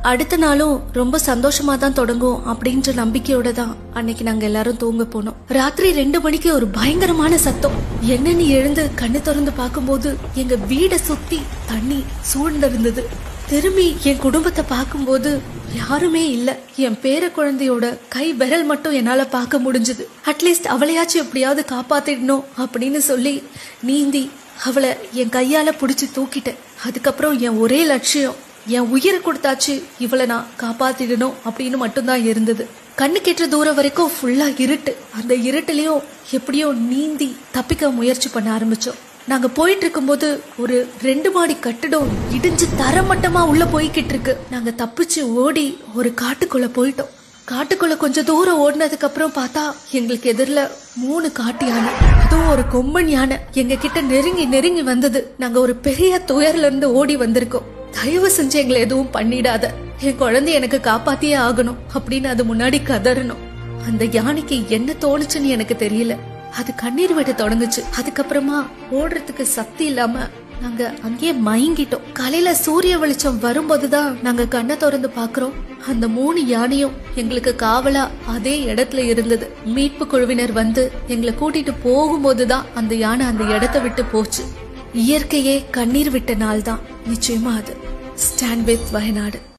அடுத்த நாளும் ரொம்ப சந்தோஷமா தான் தொடங்கும் அப்படின்ற நம்பிக்கையோட தான் அன்னைக்கு நாங்க எல்லாரும் தூங்க போனோம். ராத்திரி 2 மணிக்கு ஒரு பயங்கரமான சத்தம். என்னன்னு எழுந்து கண்ணு திறந்து பார்க்கும்போது எங்க வீட சுத்தி தண்ணி சூழ்ந்து இருந்தது. திரும்பி என் குடும்பத்தை பார்க்கும்போது யாருமே இல்ல. என் பேர குழந்தையோட கை விரல் மட்டும் என்னால பார்க்க முடிஞ்சது. அட்லீஸ்ட் அவளையாச்சும் எப்படியாவது காப்பாத்திடணும் அப்படின்னு சொல்லி நீந்தி அவளை என் கையால புடிச்சு தூக்கிட்டேன். அதுக்கப்புறம் என் ஒரே லட்சியம், என் உயிரை கொடுத்தாச்சு இவளை நான் காப்பாத்திடணும் அப்படின்னு மட்டும்தான் இருந்தது. கண்ணு கெட்ட தூரம் வரைக்கும் ஃபுல்லா இருட்டு. அந்த இருட்டுலயும் எப்படியோ நீந்தி தப்பிக்க முயற்சி பண்ண ஆரம்பிச்சோம். நாங்க போயிட்டு இருக்கும்போது ஒரு 2 மாடி கட்டிடம் இடிஞ்சு தரமட்டமா உள்ள போய்கிட்டு இருக்கு. நாங்க தப்பிச்சு ஓடி ஒரு காட்டுக்குள்ள போயிட்டோம். காட்டுக்குள்ள கொஞ்சம் தூரம் ஓடினதுக்கு அப்புறம் பார்த்தா எங்களுக்கு எதிரில 3 காட்டு யானை, அதுவும் ஒரு கொம்பன் யானை எங்க கிட்ட நெருங்கி வந்தது. நாங்க ஒரு பெரிய துயர்ல இருந்து ஓடி வந்திருக்கோம். தயவு செஞ்சு எங்களை எதுவும் பண்ணிடாத, என் குழந்தை எனக்கு காப்பாத்தியே ஆகணும் அப்படின்னு அது முன்னாடி கதறணும். அந்த யானைக்கு என்ன தோணுச்சுன்னு எனக்கு தெரியல. அது கண்ணீர் விட தொடங்குச்சு. அதுக்கப்புறமா ஓடுறதுக்கு சக்தி இல்லாம நாங்க அங்கேயே மயங்கிட்டோம். காலையில சூரிய வெளிச்சம் வரும்போதுதான் நாங்க கண்ணை திறந்து பாக்குறோம். அந்த 3 யானையும் எங்களுக்கு காவலா அதே இடத்துல இருந்தது. மீட்பு குழுவினர் வந்து எங்களை கூட்டிட்டு போகும்போதுதான் அந்த யானை அந்த இடத்தை விட்டு போச்சு. இயற்கையே கண்ணீர் விட்ட நாள் தான் நிச்சயமா அது. Stand with Wayanad.